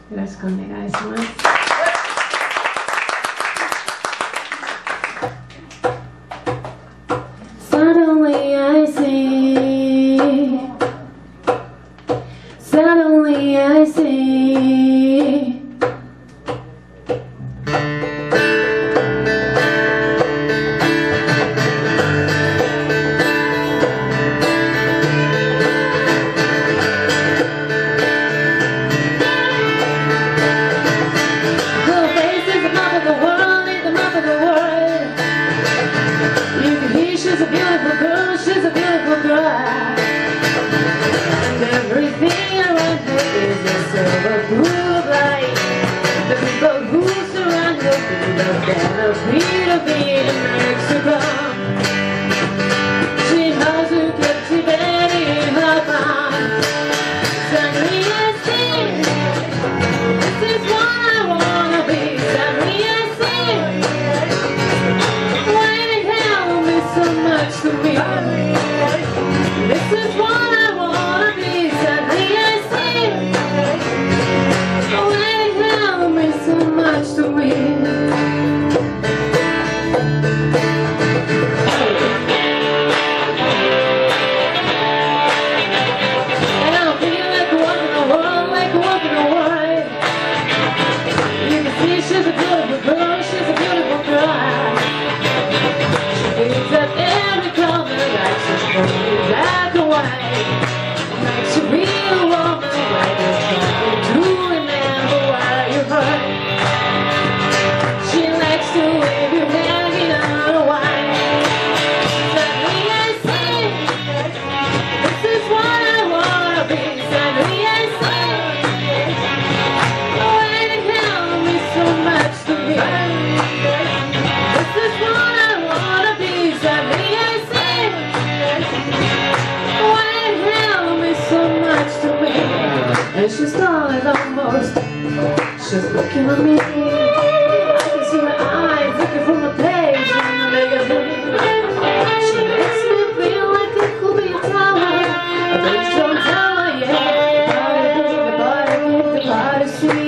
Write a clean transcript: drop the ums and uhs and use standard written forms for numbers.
よろしくお願いします。Suddenly I see, suddenly I see, the face is the map of the world, is the map of the world. You can hear she's a beautiful girl, she's a beautiful girl. And everything around her is a silver pool of light. The people who surround her feel the benefit of being in Mexico. She knows who kept you ready in her palm. Suddenly I see, this is what I wanna be. Suddenly I see, why the hell means so much to me. This is what I wanna be. Suddenly I see, why the hell means so much to me. And I feel like walking the world, like walking the world. You can see she's a beautiful girl, she's a beautiful girl. She picks up every color like she's going black or white. Makes you real woman, like you're trying to remember why you hurt. She likes to wave you hanging on a wire. Suddenly I see, this is what I wanna be. Suddenly I see, why the hell means so much to me. This is what I wanna be. Suddenly I see, why the hell means so much to me. And she's stalling almost, she's looking at me. I can see her eyes looking from the page in the magazine. She makes me feel like it could be a tower, a big strong tower, yeah. The party, the party, the party, see.